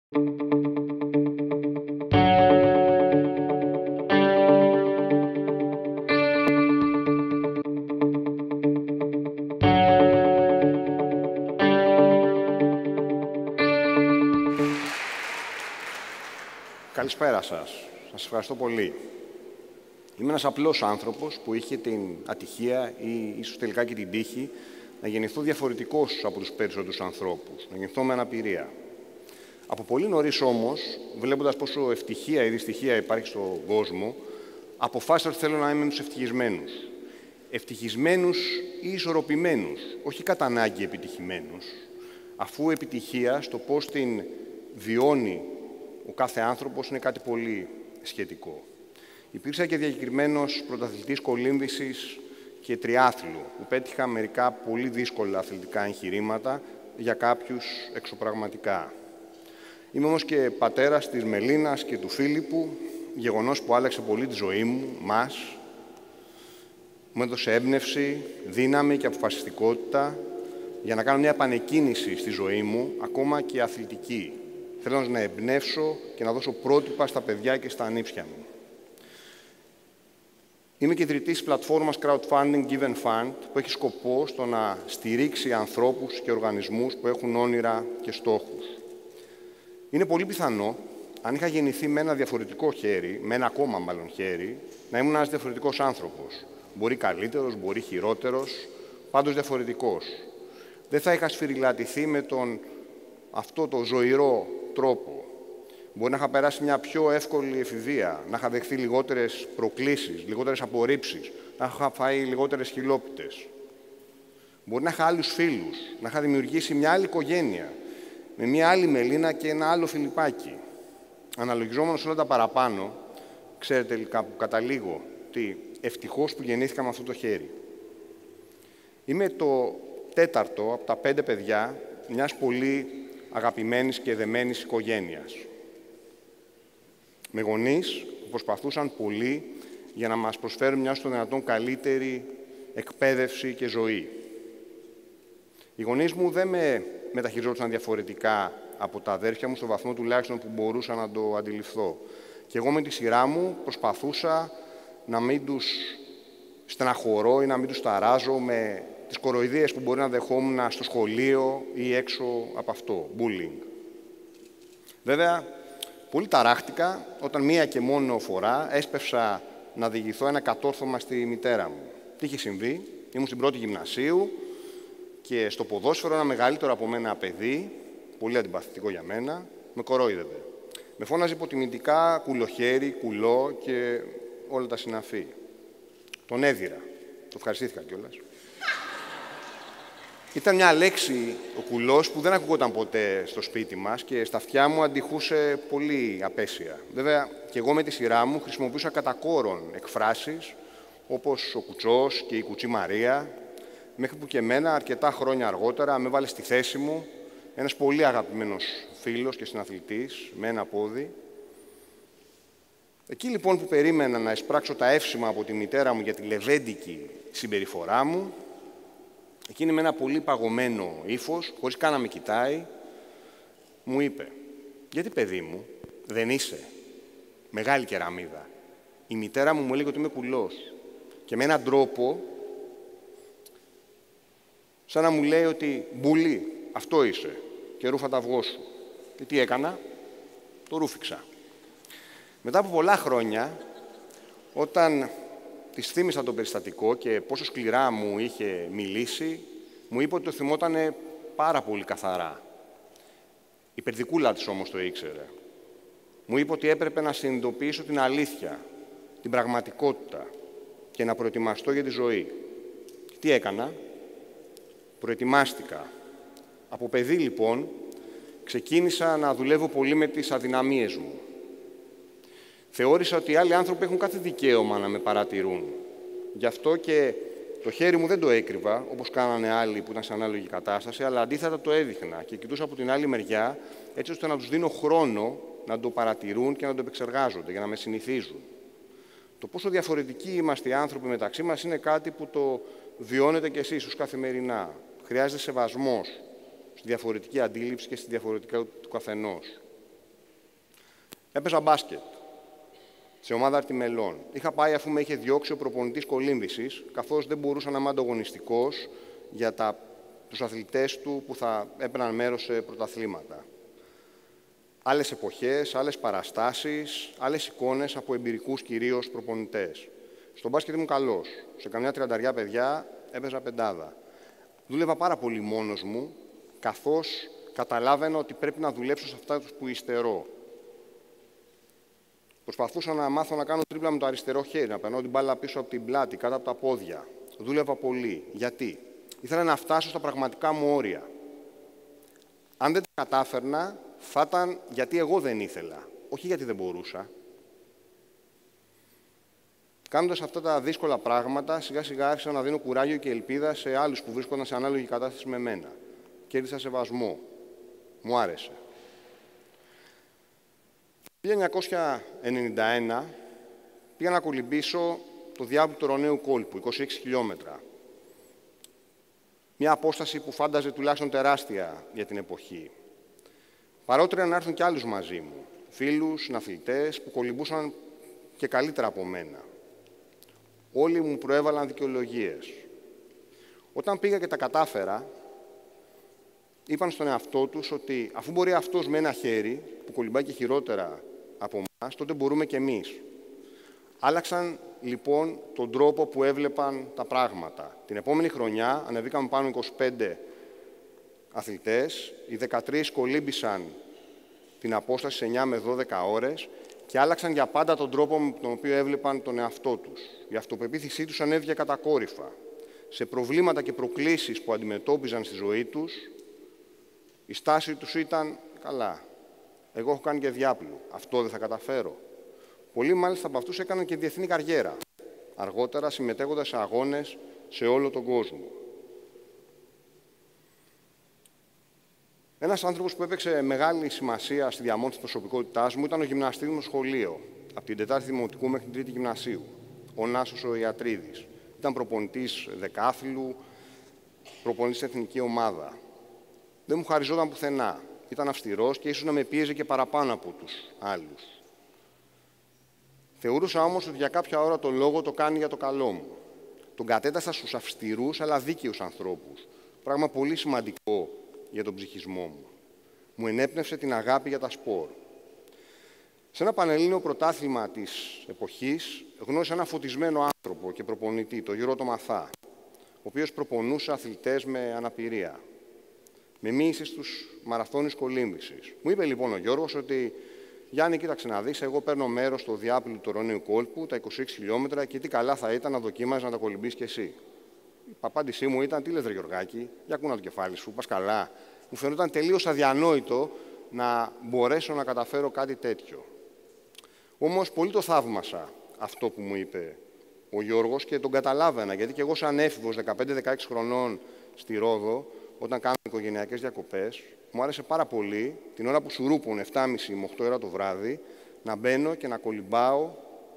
Καλησπέρα σας. Σας ευχαριστώ πολύ. Είμαι ένας απλός άνθρωπος που είχε την ατυχία ή ίσως τελικά και την τύχη να γεννηθώ διαφορετικός από τους περισσότερους ανθρώπους, να γεννηθώ με αναπηρία. Από πολύ νωρίς όμως, βλέποντας πόσο ευτυχία ή δυστυχία υπάρχει στον κόσμο, αποφάσισα ότι θέλω να είμαι με τους ευτυχισμένους. Ευτυχισμένους ή ισορροπημένους, όχι κατά ανάγκη επιτυχημένους, αφού επιτυχία στο πώς την βιώνει ο κάθε άνθρωπος είναι κάτι πολύ σχετικό. Υπήρξα και διακεκριμένος πρωταθλητής κολύμβησης και τριάθλου, που πέτυχα μερικά πολύ δύσκολα αθλητικά εγχειρήματα, για κάποιους εξωπραγματικά. Είμαι όμως και πατέρας της Μελίνας και του Φίλιππου, γεγονός που άλλαξε πολύ τη ζωή μου, μου έδωσε έμπνευση, δύναμη και αποφασιστικότητα για να κάνω μια επανεκκίνηση στη ζωή μου, ακόμα και αθλητική. Θέλω να εμπνεύσω και να δώσω πρότυπα στα παιδιά και στα ανήψια μου. Είμαι και ιδρυτής της πλατφόρμας crowdfunding Give and Fund, που έχει σκοπό στο να στηρίξει ανθρώπους και οργανισμούς που έχουν όνειρα και στόχους. Είναι πολύ πιθανό, αν είχα γεννηθεί με ένα διαφορετικό χέρι, με ένα ακόμα μάλλον χέρι, να ήμουν ένας διαφορετικός άνθρωπος. Μπορεί καλύτερος, μπορεί χειρότερος, πάντως διαφορετικός. Δεν θα είχα σφυριλατηθεί με αυτό το ζωηρό τρόπο. Μπορεί να είχα περάσει μια πιο εύκολη εφηβεία, να είχα δεχθεί λιγότερες προκλήσεις, λιγότερες απορρίψεις, να είχα φάει λιγότερες χιλόπιτες. Μπορεί να είχα άλλους φίλους, να είχα δημιουργήσει μια άλλη οικογένεια, με μια άλλη Μελίνα και ένα άλλο Φιλιππάκι. Αναλογιζόμενος όλα τα παραπάνω, ξέρετε τελικά που καταλήγω, ότι ευτυχώς που γεννήθηκα με αυτό το χέρι. Είμαι το τέταρτο από τα 5 παιδιά μιας πολύ αγαπημένης και δεμένης οικογένειας. Με γονείς που προσπαθούσαν πολύ για να μας προσφέρουν μια στο δυνατόν καλύτερη εκπαίδευση και ζωή. Οι γονείς μου δεν με μεταχειριζόντουσαν διαφορετικά από τα αδέρφια μου, στο βαθμό τουλάχιστον που μπορούσα να το αντιληφθώ. Και εγώ με τη σειρά μου προσπαθούσα να μην τους στεναχωρώ ή να μην τους ταράζω με τις κοροϊδίες που μπορεί να δεχόμουν στο σχολείο ή έξω από αυτό, bullying. Βέβαια, πολύ ταράχτηκα όταν μία και μόνο φορά έσπευσα να διηγηθώ ένα κατόρθωμα στη μητέρα μου. Τι είχε συμβεί? Ήμουν στην πρώτη γυμνασίου και στο ποδόσφαιρο ένα μεγαλύτερο από μένα παιδί, πολύ αντιπαθητικό για μένα, με κορόιδευε. Με φώναζε υποτιμητικά κουλοχέρι, κουλό και όλα τα συναφή. Τον έδιρα. Το ευχαριστήθηκα κιόλας. Ήταν μια λέξη, ο κουλός, που δεν ακουγόταν ποτέ στο σπίτι μας και στα αυτιά μου αντιχούσε πολύ απέσια. Βέβαια, και εγώ με τη σειρά μου χρησιμοποιούσα κατά κόρον εκφράσεις, όπως ο κουτσός και η κουτσή Μαρία, μέχρι που και εμένα, αρκετά χρόνια αργότερα, με βάλε στη θέση μου ένας πολύ αγαπημένος φίλος και συναθλητής, με ένα πόδι. Εκεί λοιπόν που περίμενα να εισπράξω τα εύσημα από τη μητέρα μου για τη λεβέντικη συμπεριφορά μου, εκείνη με ένα πολύ παγωμένο ύφος, χωρίς καν να με κοιτάει, μου είπε: «Γιατί, παιδί μου, δεν είσαι?» Μεγάλη κεραμίδα. Η μητέρα μου έλεγε ότι είμαι κουλός. Και με έναν τρόπο, σαν να μου λέει ότι «Μπουλί, αυτό είσαι και ρούφα τα αυγό σου». Και τι έκανα? Το ρούφηξα. Μετά από πολλά χρόνια, όταν της θύμισα το περιστατικό και πόσο σκληρά μου είχε μιλήσει, μου είπε ότι το θυμότανε πάρα πολύ καθαρά. Η περδικούλα της όμως το ήξερε. Μου είπε ότι έπρεπε να συνειδητοποιήσω την αλήθεια, την πραγματικότητα και να προετοιμαστώ για τη ζωή. Τι έκανα? Προετοιμάστηκα. Από παιδί, λοιπόν, ξεκίνησα να δουλεύω πολύ με τις αδυναμίες μου. Θεώρησα ότι οι άλλοι άνθρωποι έχουν κάθε δικαίωμα να με παρατηρούν. Γι' αυτό και το χέρι μου δεν το έκρυβα, όπως κάνανε άλλοι που ήταν σε ανάλογη κατάσταση, αλλά αντίθετα το έδειχνα και κοιτούσα από την άλλη μεριά, έτσι ώστε να τους δίνω χρόνο να το παρατηρούν και να το επεξεργάζονται, για να με συνηθίζουν. Το πόσο διαφορετικοί είμαστε οι άνθρωποι μεταξύ μας είναι κάτι που το βιώνετε κι εσείς ως καθημερινά. Χρειάζεται σεβασμός στη διαφορετική αντίληψη και στη διαφορετικά του καθενός. Έπαιζα μπάσκετ σε ομάδα αρτιμελών. Είχα πάει αφού με είχε διώξει ο προπονητής κολύμβησης, καθώς δεν μπορούσα να είμαι ανταγωνιστικός για τους αθλητές του που θα έπαιρναν μέρος σε πρωταθλήματα. Άλλες εποχές, άλλες παραστάσεις, άλλες εικόνες από εμπειρικούς κυρίως προπονητές. Στο μπάσκετ ήμουν καλός. Σε καμιά 30 παιδιά έπαιζα πεντάδα. Δούλευα πάρα πολύ μόνος μου, καθώς καταλάβαινα ότι πρέπει να δουλέψω σε αυτά που υστερώ. Προσπαθούσα να μάθω να κάνω τρίπλα με το αριστερό χέρι, να περνάω την μπάλα πίσω από την πλάτη, κάτω από τα πόδια. Δούλευα πολύ. Γιατί? Ήθελα να φτάσω στα πραγματικά μου όρια. Αν δεν τα κατάφερνα, θα ήταν γιατί εγώ δεν ήθελα, όχι γιατί δεν μπορούσα. Κάνοντας αυτά τα δύσκολα πράγματα, σιγά-σιγά άρχισα να δίνω κουράγιο και ελπίδα σε άλλους που βρίσκονταν σε ανάλογη κατάσταση με μένα. Κέρδισα σεβασμό. Μου άρεσε. Το 1991 πήγα να κολυμπήσω το διάβολο του Ρωναίου κόλπου, 26 χιλιόμετρα. Μια απόσταση που φάνταζε τουλάχιστον τεράστια για την εποχή. Παρότρινα να έρθουν κι άλλους μαζί μου, φίλους, συναθλητές που κολυμπούσαν και καλύτερα από μένα. Όλοι μου προέβαλαν δικαιολογίες. Όταν πήγα και τα κατάφερα, είπαν στον εαυτό τους ότι αφού μπορεί αυτός με ένα χέρι, που κολυμπάει και χειρότερα από εμάς, τότε μπορούμε και εμείς. Άλλαξαν λοιπόν τον τρόπο που έβλεπαν τα πράγματα. Την επόμενη χρονιά ανεβήκαμε πάνω 25 αθλητές, οι 13 κολύμπησαν την απόσταση σε 9 με 12 ώρες και άλλαξαν για πάντα τον τρόπο με τον οποίο έβλεπαν τον εαυτό τους. Η αυτοπεποίθησή τους ανέβηκε κατακόρυφα. Σε προβλήματα και προκλήσεις που αντιμετώπιζαν στη ζωή τους, η στάση τους ήταν «καλά, εγώ έχω κάνει και διάπλου, αυτό δεν θα καταφέρω». Πολλοί μάλιστα από αυτούς έκαναν και διεθνή καριέρα, αργότερα συμμετέχοντας σε αγώνες σε όλο τον κόσμο. Ένας άνθρωπος που έπαιξε μεγάλη σημασία στη διαμόρφωση της προσωπικότητάς μου ήταν ο γυμναστής μου στο σχολείο, από την 4η Δημοτικού μέχρι την 3η Γυμνασίου, ο Νάσος ο Ιατρίδης. Ήταν προπονητής δεκάθλου, προπονητής στην εθνική ομάδα. Δεν μου χαριζόταν πουθενά. Ήταν αυστηρός και ίσως να με πίεζε και παραπάνω από τους άλλους. Θεωρούσα όμως ότι για κάποια ώρα το λόγο το κάνει για το καλό μου. Τον κατέτασα στους αυστηρούς αλλά δίκαιους ανθρώπους. Πράγμα πολύ σημαντικό για τον ψυχισμό μου. Μου ενέπνευσε την αγάπη για τα σπορ. Σε ένα πανελλήνιο πρωτάθλημα της εποχής γνώρισα ένα φωτισμένο άνθρωπο και προπονητή, τον Γιώργο Μαθά, ο οποίος προπονούσε αθλητές με αναπηρία. Με μοίησε στους μαραθώνιους κολύμβησης. Μου είπε λοιπόν ο Γιώργος ότι «Γιάννη, κοίταξε να δεις, εγώ παίρνω μέρος στο διάπλου του Ρωναίου κόλπου, τα 26 χιλιόμετρα και τι καλά θα ήταν να δοκίμαζες να τα κολυμπήσεις κι εσύ». Η απάντησή μου ήταν «Τι λες ρε Γιωργάκη, για κούνα το κεφάλι σου, πας καλά». Μου φαινόταν τελείως αδιανόητο να μπορέσω να καταφέρω κάτι τέτοιο. Όμως πολύ το θαύμασα αυτό που μου είπε ο Γιώργος και τον καταλάβαινα, γιατί και εγώ σαν έφηβος 15-16 χρονών στη Ρόδο, όταν κάναμε οικογενειακές διακοπές, μου άρεσε πάρα πολύ την ώρα που σουρούπουν 7.30 με 8 ώρα το βράδυ να μπαίνω και να κολυμπάω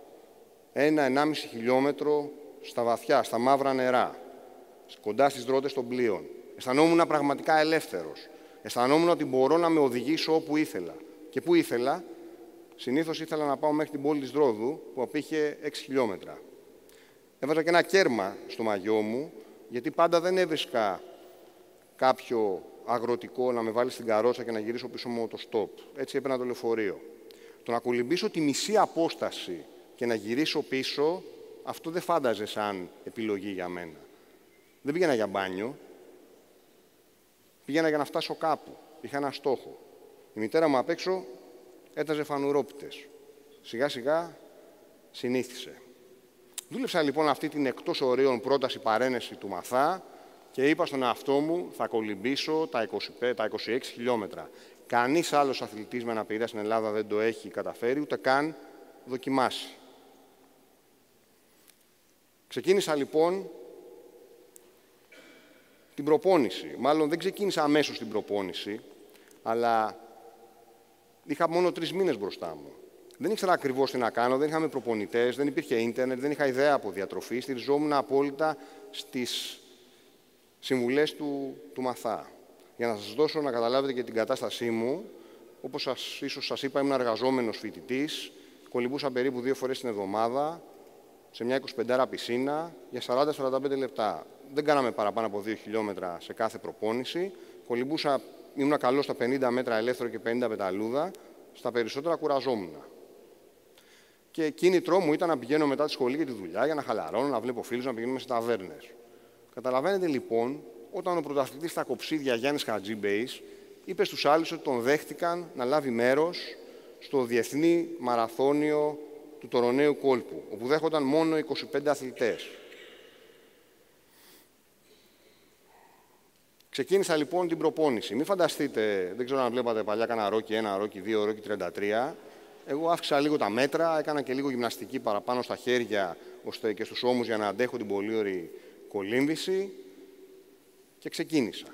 1-1,5 χιλιόμετρο στα βαθιά, στα μαύρα νερά, κοντά στις δρότες των πλοίων. Αισθανόμουν πραγματικά ελεύθερος. Αισθανόμουν ότι μπορώ να με οδηγήσω όπου ήθελα. Και πού ήθελα? Συνήθως ήθελα να πάω μέχρι την πόλη της Ρόδου, που απήχε 6 χιλιόμετρα. Έβαζα και ένα κέρμα στο μαγιό μου, γιατί πάντα δεν έβρισκα κάποιο αγροτικό να με βάλει στην καρότσα και να γυρίσω πίσω μου το στόπ. Έτσι έπαιρνα το λεωφορείο. Το να κολυμπήσω τη μισή απόσταση και να γυρίσω πίσω, αυτό δεν φάνταζε σαν επιλογή για μένα. Δεν πήγαινα για μπάνιο. Πήγαινα για να φτάσω κάπου. Είχα ένα στόχο. Η μητέρα μου απ' έξω έταζε φανουρόπιτες. Σιγά σιγά συνήθισε. Δούλεψα λοιπόν αυτή την εκτός ωραίων πρόταση παρένεση του Μαθά και είπα στον εαυτό μου θα κολυμπήσω τα 26 χιλιόμετρα. Κανείς άλλος αθλητής με αναπηρία στην Ελλάδα δεν το έχει καταφέρει, ούτε καν δοκιμάσει. Ξεκίνησα λοιπόν την προπόνηση. Μάλλον δεν ξεκίνησα αμέσως την προπόνηση, αλλά είχα μόνο 3 μήνες μπροστά μου. Δεν ήξερα ακριβώς τι να κάνω, δεν είχαμε προπονητές, δεν υπήρχε ίντερνετ, δεν είχα ιδέα από διατροφή, στηριζόμουν απόλυτα στις συμβουλές του Μαθά. Για να σας δώσω να καταλάβετε και την κατάστασή μου, Όπως ίσως σας είπα, ήμουν εργαζόμενος φοιτητής, κολυμπούσα περίπου 2 φορές την εβδομάδα, σε μια 25 πισίνα, για 40-45 λεπτά. Δεν κάναμε παραπάνω από 2 χιλιόμετρα σε κάθε προπόνηση. Κολυμπούσα, ήμουν καλός στα 50 μέτρα ελεύθερο και 50 πεταλούδα, στα περισσότερα κουραζόμουν. Και κίνητρό μου ήταν να πηγαίνω μετά τη σχολή και τη δουλειά για να χαλαρώνω, να βλέπω φίλους, να πηγαίνουμε σε ταβέρνες. Καταλαβαίνετε λοιπόν, όταν ο πρωταθλητής στα κοψίδια Γιάννης Chatzibeis είπε στους άλλους ότι τον δέχτηκαν να λάβει μέρος στο Διεθνή Μαραθώνιο του Τωροναίου Κόλπου, όπου δέχονταν μόνο 25 αθλητές. Ξεκίνησα λοιπόν την προπόνηση. Μην φανταστείτε, δεν ξέρω αν βλέπατε παλιά, κάνα ρόκι 1, ρόκι 2, ρόκι 33. Εγώ αύξησα λίγο τα μέτρα, έκανα και λίγο γυμναστική παραπάνω στα χέρια ώστε και στους ώμους για να αντέχω την πολύ ωραία κολύμβηση και ξεκίνησα.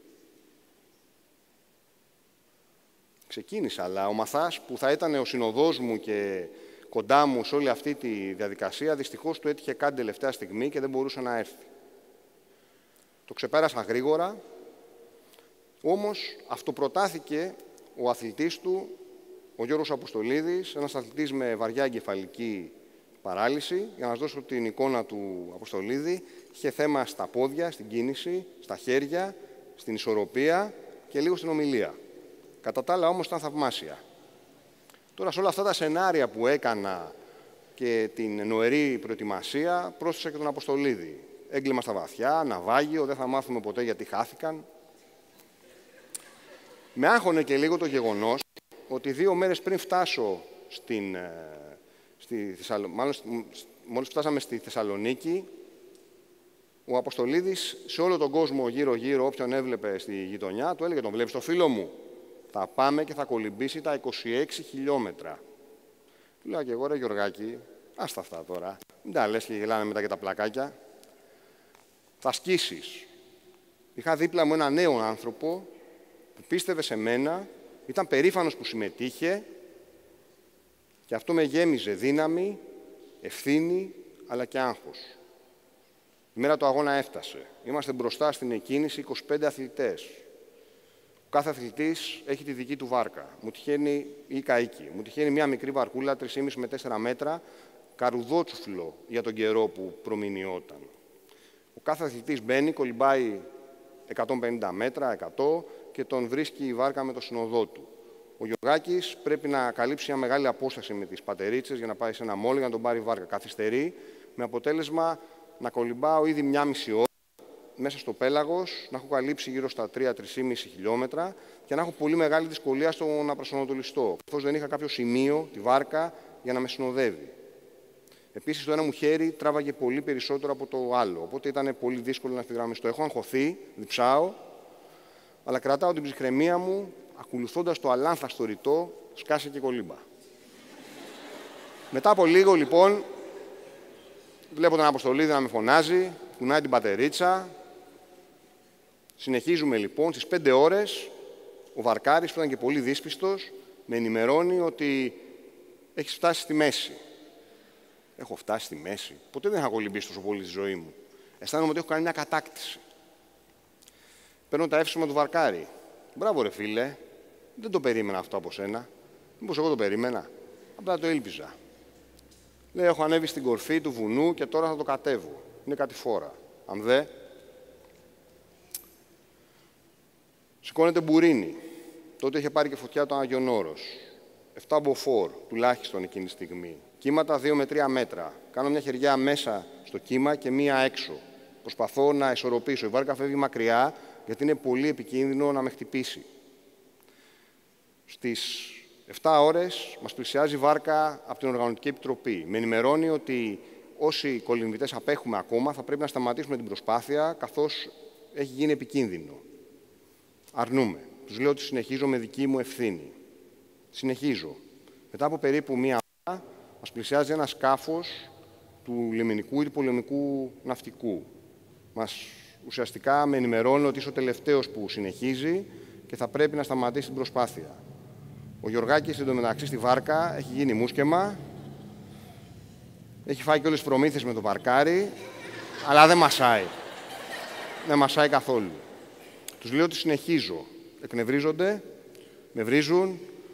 Ξεκίνησα, αλλά ο μαθάς που θα ήταν ο συνοδός μου και κοντά μου σε όλη αυτή τη διαδικασία, δυστυχώς του έτυχε κάτι τελευταία στιγμή και δεν μπορούσε να έρθει. Το ξεπέρασα γρήγορα, όμως αυτοπροτάθηκε ο αθλητής του, ο Γιώργος Αποστολίδης, ένας αθλητής με βαριά εγκεφαλική παράλυση. Για να σας δώσω την εικόνα του Αποστολίδη, είχε θέμα στα πόδια, στην κίνηση, στα χέρια, στην ισορροπία και λίγο στην ομιλία. Κατά τα άλλα όμως ήταν θαυμάσια. Τώρα σε όλα αυτά τα σενάρια που έκανα και την νοερή προετοιμασία, πρόσθεσα και τον Αποστολίδη. Έγκλημα στα βαθιά, ναυάγιο, δεν θα μάθουμε ποτέ γιατί χάθηκαν. Με άγχωνε και λίγο το γεγονός ότι 2 μέρες πριν φτάσω μόλις φτάσαμε στη Θεσσαλονίκη, ο Αποστολίδης σε όλο τον κόσμο γύρω-γύρω, όποιον έβλεπε στη γειτονιά, του έλεγε: τον βλέπεις το φίλο μου, θα πάμε και θα κολυμπήσει τα 26 χιλιόμετρα. Του λέω και εγώ: ρε Γιωργάκη, άστα αυτά τώρα, μην τα λες και γελάνε μετά και τα πλακάκια. Θα σκίσεις. Είχα δίπλα μου ένα νέο άνθρωπο που πίστευε σε μένα, ήταν περήφανος που συμμετείχε και αυτό με γέμιζε δύναμη, ευθύνη, αλλά και άγχος. Η μέρα του αγώνα έφτασε. Είμαστε μπροστά στην εκκίνηση 25 αθλητές. Ο κάθε αθλητής έχει τη δική του βάρκα. Μου τυχαίνει ή καΐκι. Μου τυχαίνει μια μικρή βαρκούλα 3,5 με 4 μέτρα, καρουδότσουφλο για τον καιρό που προμηνιόταν. Ο κάθε αθλητής μπαίνει, κολυμπάει 150 μέτρα, 100 και τον βρίσκει η βάρκα με το συνοδό του. Ο Γιωργάκης πρέπει να καλύψει μια μεγάλη απόσταση με τις πατερίτσες για να πάει σε ένα μόλι για να τον πάρει η βάρκα. Καθυστερεί, με αποτέλεσμα να κολυμπάω ήδη 1,5 ώρα μέσα στο πέλαγος, να έχω καλύψει γύρω στα 3-3,5 χιλιόμετρα και να έχω πολύ μεγάλη δυσκολία στο να προσανατολιστώ, καθώς δεν είχα κάποιο σημείο, τη βάρκα, για να με συνοδεύει. Επίσης, το ένα μου χέρι τράβαγε πολύ περισσότερο από το άλλο, οπότε ήταν πολύ δύσκολο να ευθυγραμμιστώ. Έχω αγχωθεί, διψάω, αλλά κρατάω την ψυχραιμία μου, ακολουθώντας το αλάνθαστο ρητό, σκάσε και κολύμπα. Μετά από λίγο, λοιπόν, βλέπω τον Αποστολίδη να με φωνάζει, κουνάει την πατερίτσα. Συνεχίζουμε, λοιπόν, στις 5 ώρες, ο βαρκάρης, που ήταν και πολύ δύσπιστος, με ενημερώνει ότι έχεις φτάσει στη μέση. Έχω φτάσει στη μέση. Ποτέ δεν είχα κολυμπήσει τόσο πολύ στη ζωή μου. Αισθάνομαι ότι έχω κάνει μια κατάκτηση. Παίρνω τα εύσημα του βαρκάρι. Μπράβο, ρε φίλε, δεν το περίμενα αυτό από σένα. Μήπως εγώ το περίμενα. Απλά το ήλπιζα. Λέει: έχω ανέβει στην κορφή του βουνού και τώρα θα το κατέβω. Είναι κατηφόρα. Αν δε. Σηκώνεται μπουρίνι. Τότε είχε πάρει και φωτιά το Άγιον Όρος. 7 μποφόρ τουλάχιστον εκείνη τη στιγμή. Κύματα 2 με 3 μέτρα. Κάνω μια χεριά μέσα στο κύμα και μία έξω. Προσπαθώ να ισορροπήσω. Η βάρκα φεύγει μακριά, γιατί είναι πολύ επικίνδυνο να με χτυπήσει. Στις 7 ώρες μας πλησιάζει η βάρκα από την Οργανωτική Επιτροπή. Με ενημερώνει ότι όσοι κολυμβητές απέχουμε ακόμα, θα πρέπει να σταματήσουμε την προσπάθεια, καθώς έχει γίνει επικίνδυνο. Αρνούμε. Τους λέω ότι συνεχίζω με δική μου ευθύνη. Συνεχίζω. Μετά από περίπου μία ώρα, μας πλησιάζει ένα σκάφος του λιμενικού ή πολεμικού ναυτικού. Ουσιαστικά με ενημερώνει ότι είσαι ο τελευταίος που συνεχίζει και θα πρέπει να σταματήσει την προσπάθεια. Ο Γιωργάκης, εντωμεταξύ, στη βάρκα έχει γίνει μουσκεμα, έχει φάει και όλες τις προμήθειες με το βαρκάρι, αλλά δεν μασάει. Δεν μασάει καθόλου. Τους λέω ότι συνεχίζω. Εκνευρίζονται, με βρίζουν,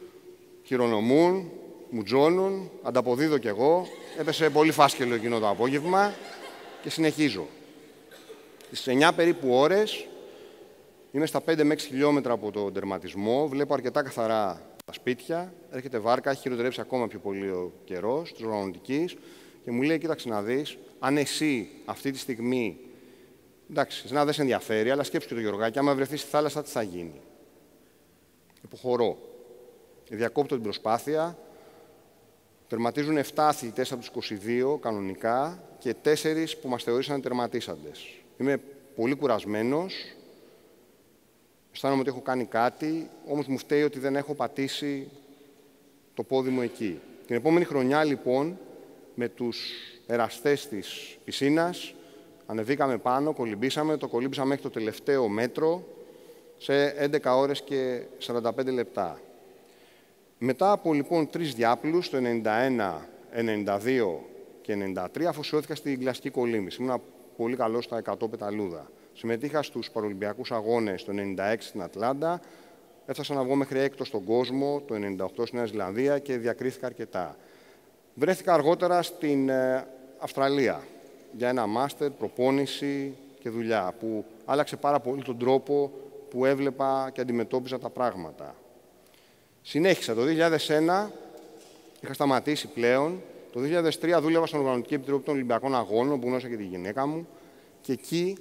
χειρονομούν, μου τζώνουν, ανταποδίδω κι εγώ. Έπεσε πολύ φάσκελο εκείνο το απόγευμα και συνεχίζω. Στις 9 περίπου ώρες, είμαι στα 5 με 6 χιλιόμετρα από τον τερματισμό, βλέπω αρκετά καθαρά τα σπίτια, έρχεται βάρκα, έχει χειροτερέψει ακόμα πιο πολύ ο καιρός της οργανωτικής και μου λέει, κοίταξε να δεις, αν εσύ αυτή τη στιγμή, εντάξει, εσένα δεν σε ενδιαφέρει, αλλά σκέψου και το Γιωργάκι, άμα βρεθεί στη θάλασσα, τι θα γίνει. Υποχωρώ. Διακόπτω την προσπάθεια. Τερματίζουν 7 αθλητές από τους 22 κανονικά και 4 που μας θεωρήσαν τερματίσαντες. Είμαι πολύ κουρασμένος. Αισθάνομαι ότι έχω κάνει κάτι, όμως μου φταίει ότι δεν έχω πατήσει το πόδι μου εκεί. Την επόμενη χρονιά, λοιπόν, με τους εραστές της πισίνας, ανεβήκαμε πάνω, κολυμπήσαμε, το κολύμπησα μέχρι το τελευταίο μέτρο σε 11 ώρες και 45 λεπτά. Μετά από, λοιπόν, 3 διάπλους, το 91, 92 και 93, αφοσιώθηκα στην κλασική κολύμβηση. Ήμουν πολύ καλός στα 100 πεταλούδα. Συμμετείχα στους Παρολυμπιακούς Αγώνες το 96 στην Ατλάντα, έφτασα να βγω μέχρι έκτος στον κόσμο, το 98 στη Νέα Ζηλανδία και διακρίθηκα αρκετά. Βρέθηκα αργότερα στην Αυστραλία για ένα μάστερ, προπόνηση και δουλειά, που άλλαξε πάρα πολύ τον τρόπο που έβλεπα και αντιμετώπιζα τα πράγματα. Συνέχισα. Το 2001 είχα σταματήσει πλέον. Το 2003 δούλευα στην Οργανωτική Επιτροπή των Ολυμπιακών Αγώνων, που γνώρισα και τη γυναίκα μου, και εκεί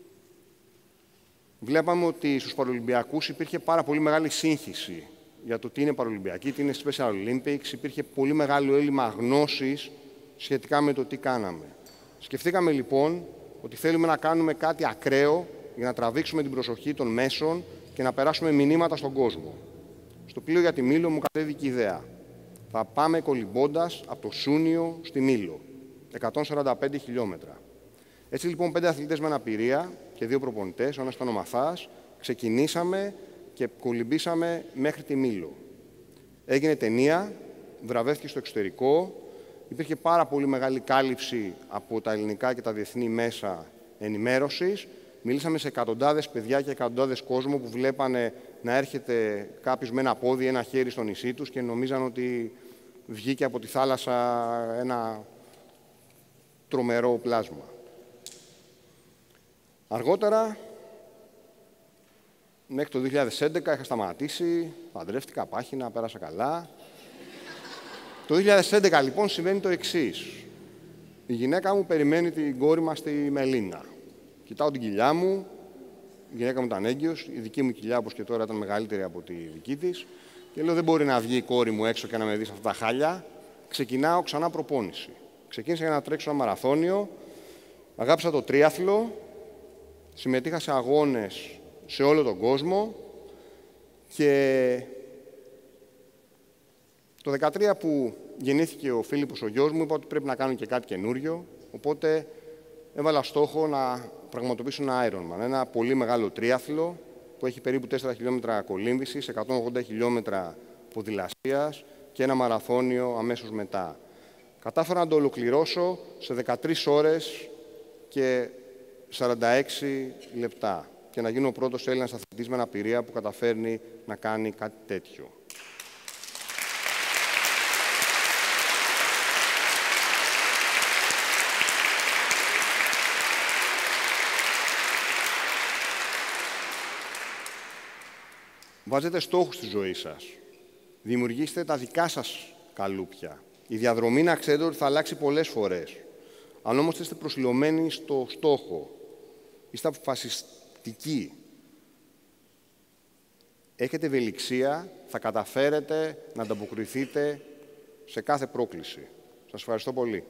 βλέπαμε ότι στους Παρολυμπιακούς υπήρχε πάρα πολύ μεγάλη σύγχυση για το τι είναι Παρολυμπιακή, τι είναι Special Olympics. Υπήρχε πολύ μεγάλο έλλειμμα γνώσης σχετικά με το τι κάναμε. Σκεφτήκαμε λοιπόν ότι θέλουμε να κάνουμε κάτι ακραίο για να τραβήξουμε την προσοχή των μέσων και να περάσουμε μηνύματα στον κόσμο. Στο πλοίο για τη Μήλο μου κατέβηκε η ιδέα. Θα πάμε κολυμπώντας από το Σούνιο στη Μήλο, 145 χιλιόμετρα. Έτσι λοιπόν 5 αθλητές με αναπηρία και 2 προπονητές, ο ένας ήταν ο Μαθάς, ξεκινήσαμε και κολυμπήσαμε μέχρι τη Μήλο. Έγινε ταινία, βραβεύτηκε στο εξωτερικό, υπήρχε πάρα πολύ μεγάλη κάλυψη από τα ελληνικά και τα διεθνή μέσα ενημέρωσης. Μιλήσαμε σε εκατοντάδες παιδιά και εκατοντάδες κόσμο που βλέπανε να έρχεται κάποιος με ένα πόδι, ένα χέρι στο νησί τους και νομίζαν ότι βγήκε από τη θάλασσα ένα τρομερό πλάσμα. Αργότερα, μέχρι το 2011, είχα σταματήσει, παντρεύτηκα, πάχυνα, πέρασα καλά. Το 2011, λοιπόν, συμβαίνει το εξής. Η γυναίκα μου περιμένει την κόρη μας στη Μελίνα. Κοιτάω την κοιλιά μου, η γυναίκα μου ήταν έγκυος, η δική μου κοιλιά, όπως και τώρα, ήταν μεγαλύτερη από τη δική της. Και λέω, δεν μπορεί να βγει η κόρη μου έξω και να με δει σε αυτά τα χάλια. Ξεκινάω ξανά προπόνηση. Ξεκίνησα για να τρέξω ένα μαραθώνιο, αγάπησα το τρίαθλο, συμμετείχα σε αγώνες σε όλο τον κόσμο και το 2013 που γεννήθηκε ο Φίλιππος ο γιος μου, είπα ότι πρέπει να κάνω και κάτι καινούριο, οπότε έβαλα στόχο να πραγματοποιήσω ένα Ironman, ένα πολύ μεγάλο τρίαθλο που έχει περίπου 4 χιλιόμετρα κολύμβησης, 180 χιλιόμετρα ποδηλασίας και ένα μαραθώνιο αμέσως μετά. Κατάφερα να το ολοκληρώσω σε 13 ώρες και 46 λεπτά και να γίνω ο πρώτος Έλληνας αθλητής με αναπηρία που καταφέρνει να κάνει κάτι τέτοιο. Βάζετε στόχους στη ζωή σας. Δημιουργήστε τα δικά σας καλούπια. Η διαδρομή, να ξέρετε, ότι θα αλλάξει πολλές φορές. Αν όμως είστε προσιλωμένοι στο στόχο, είστε αποφασιστικοί, έχετε ευελιξία, θα καταφέρετε να ανταποκριθείτε σε κάθε πρόκληση. Σας ευχαριστώ πολύ.